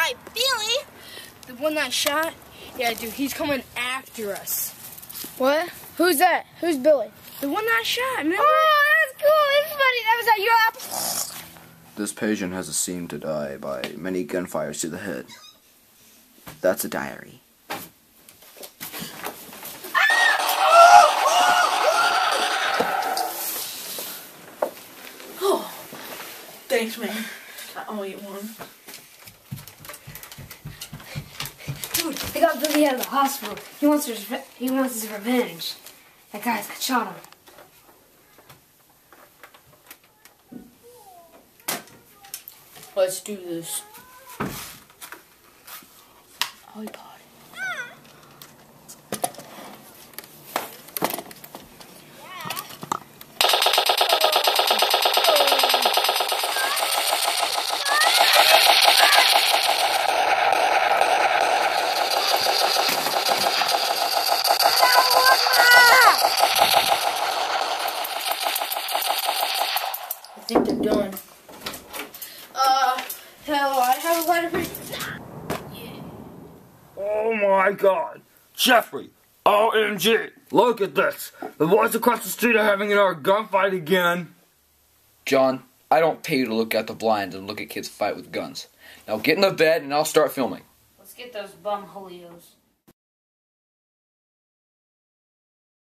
Why, Billy? The one I shot? Yeah, dude, he's coming after us. What? Who's that? Who's Billy? The one I shot, remember? Oh, that's cool. This is funny. That was at your apple. This patient has seemed to die by many gunfires to the head. That's a diary. Oh, thanks, man. I owe you one. Dude, they got Billy out of the hospital. He wants his revenge. That guy that shot him. Let's do this. Oh, God. I think they're done. Hello, I have a letter for you. Oh my God, Jeffrey! OMG! Look at this! The boys across the street are having another gunfight again. John, I don't pay you to look out the blinds and look at kids fight with guns. Now get in the bed and I'll start filming. Let's get those bum Julios.